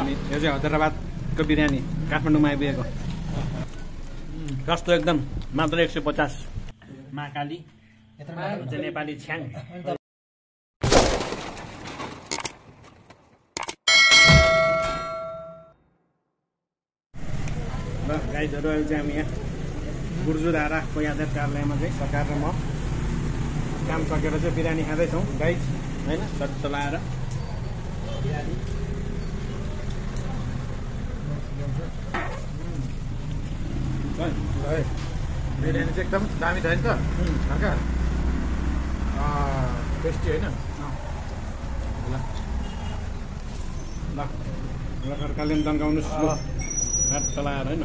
यो चाहिँ हैदराबादको बिरयानी काठमाडौँमा आइपुगेको कस्तो एकदम मात्र 150 महाकाली नेपाली छ्याङ गाइजहरू अहिले चाहिँ हामी यहाँ गुर्जुधाराको यातायात कार्यालयमा चाहिँ सरकार र म काम सकेर चाहिँ बिरयानी खाँदैछौँ गाइज होइन सट्ट लाएर बिरयानी चाहिँ एकदम दामी छ नि त सरकार टेस्टी होइन ल सरकारले पनि तन्काउनुहोस् सट्ट लाएर होइन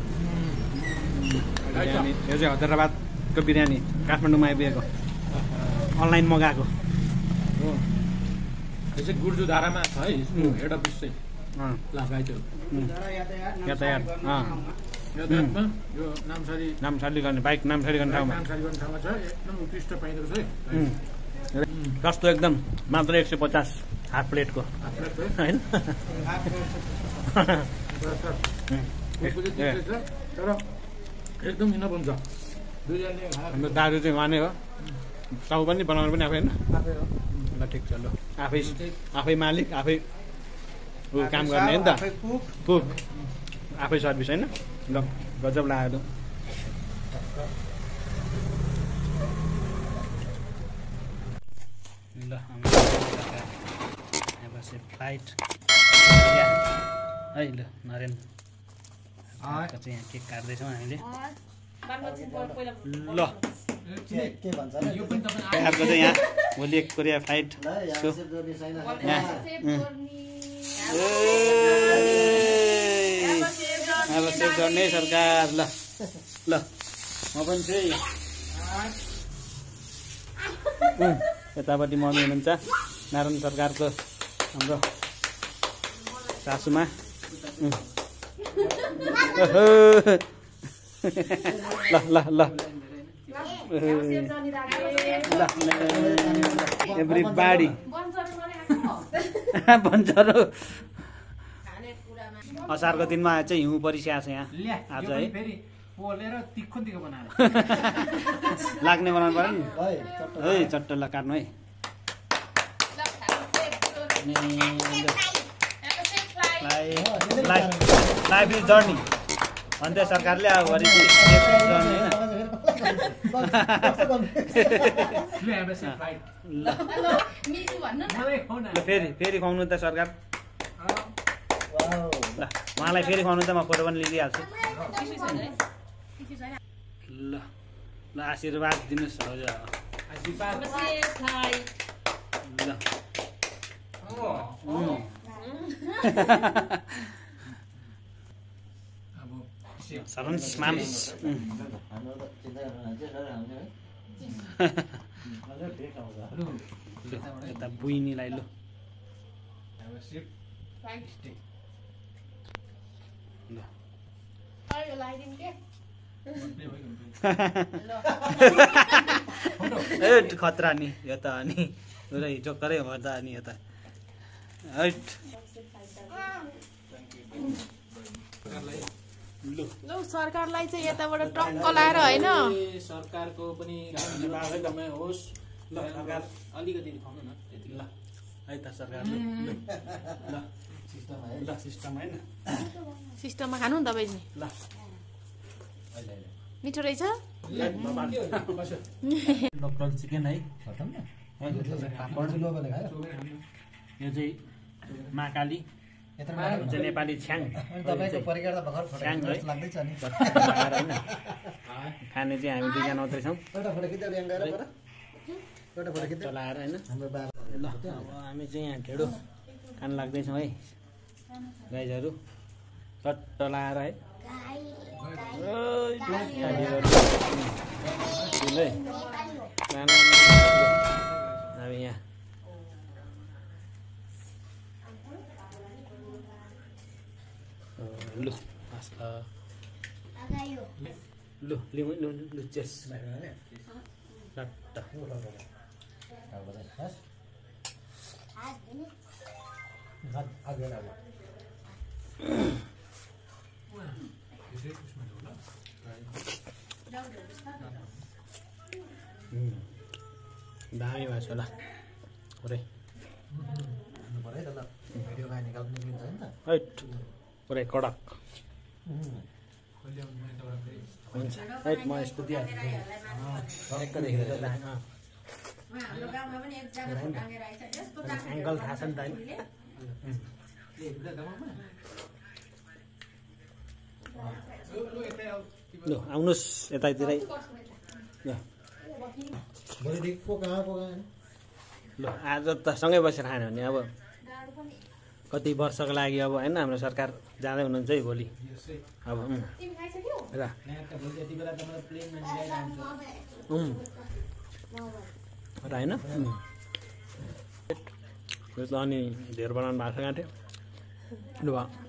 यो चाहिँ हैदराबादको बिरयानी काठमाडौँमा आइपुगेको अनलाइन मगाएको हो यो चाहिँ गुर्जुधारामा छ है यसको हेड अफिस चाहिँ ल गाइजहरू यातायात यातायातमा यो नामसाली गर्ने बाइक नामसाली गर्ने ठाउँमा छ एकदम उत्कृष्ट पाइँदो रहेछ है कस्तो एकदम मात्र 150 हाफ प्लेटको होइन तर एकदम मिहिनेत हुन्छ हाम्रो दाजु चाहिँ उहाँ नै हो टाउ पनि बनाउनु पनि आफै होइन ल ठिक छ ल आफै मालिक आफै काम गर्ने हो नि त कुक आफै सर्भिस होइन ल गजब लाग्यो ल फ्लाइट है ल नरेन चाहिँ यहाँ केक काट्दैछौँ हामीले ल अर्को चाहिँ यहाँ भोलि एक कोरिया फ्लाइट अब सेभ गर्ने सरकार ल ल म पनि चाहिँ यतापट्टि मम्मी हुनुहुन्छ नारायण सरकारको हाम्रो सासुमा ल ल ल एभ्रीबडी बन्चरो असारको दिनमा चाहिँ हिउँ परिसकेको छ यहाँ आज है लाग्ने बनाउनु पर्यो नि है चट्ट ल काट्नु है लाइफ इज जर्नी भन्दै सरकारले अब घरि फेरि खुवाउनु त सरकार ल उहाँलाई फेरि खुवाउनु त म फोटो पनि लिइदिइहाल्छु ल ल आशीर्वाद दिनुहोस् हजुर ल सरन्स माम्स यता बुइनीलाई लु खतरा नि यो त अनि पुरै जोकरै हो त अनि यो त लौ सरकारलाई चाहिँ यताबाट टक्क लाएर होइन सरकारको पनि एकदमै होस् ल सरकार अलिकति खुवाउनु न त्यति ल है त सरकार ल सिस्टम होइन सिस्टममा खानु नि तपाईँ ल मिठो रहेछ लोकल चिकन है यो चाहिँ महाकाली नेपाली छ्याङ खाने चाहिँ हामी दुईजना मात्रै छौँ लाएर होइन ल अब हामी चाहिँ यहाँ ढेँडो खान लाग्दैछौँ है गाइजहरू चट्ट लाएर है हामी यहाँ लु लु लु लु लु चेस लट्ट दामी भएछ ल पुरै हैट पुरै कडक हुन्छ हैट म यस्तो दिइहाल्छु एङ्गल थाहा छ नि त होइन ल आउनुहोस् यतातिरै ल आज त सँगै बसेर खाने हो नि अब कति वर्षको लागि अब होइन हाम्रो सरकार जाँदै हुनुहुन्छ है भोलि अब र होइन यो त अनि धेर बनाउनु भएको छ गाँठ्यो लु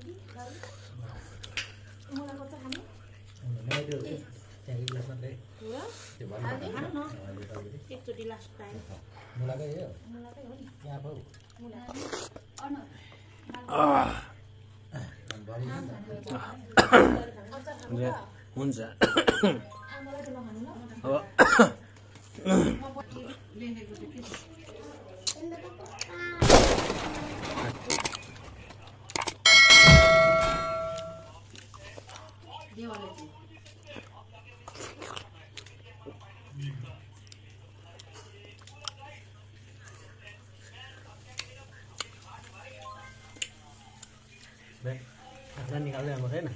हुन्छ निकाल्दै हाम्रो छैन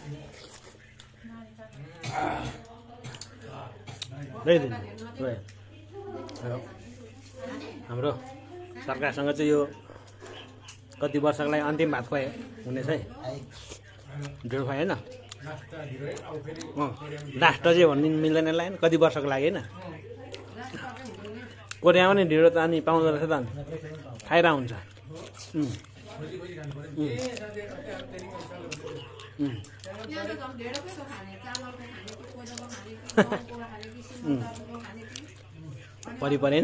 हाम्रो सरकारसँग चाहिँ यो कति वर्षको लागि अन्तिम भात खुवायो हुनेछ है ढेड खुवायो होइन लास्ट चाहिँ भन्नु मिल्दैन लाग्यो कति वर्षको लागि होइन कोरियामा नि ढिँडो त अनि पाउँदो रहेछ त अनि खाइरह हुन्छ परिपरि होइन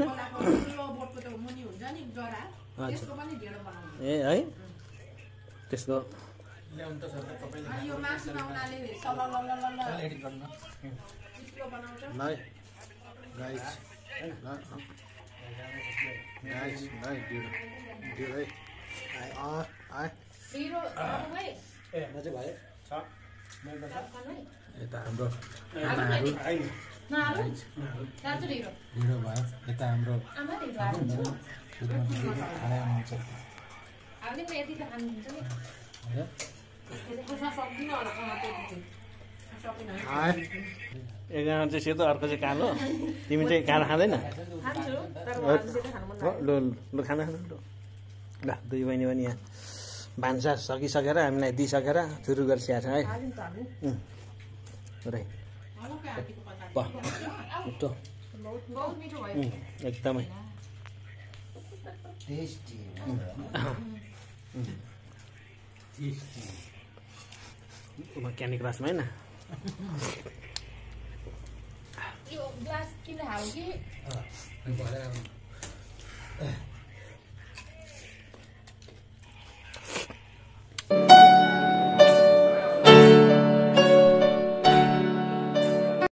ए है त्यस्तो यता हाम्रो यता हाम्रो एकजना चाहिँ सेतो अर्को चाहिँ कालो तिमी चाहिँ कालो खाँदैन लु लु खाना खानु ल दुई बहिनी पनि यहाँ भान्सा सकिसकेर हामीलाई दिइसकेर सुरु गरिसकेको छ है एकदमै क्यान्डी क्रसमा होइन ग्लास किन हाल्यो कि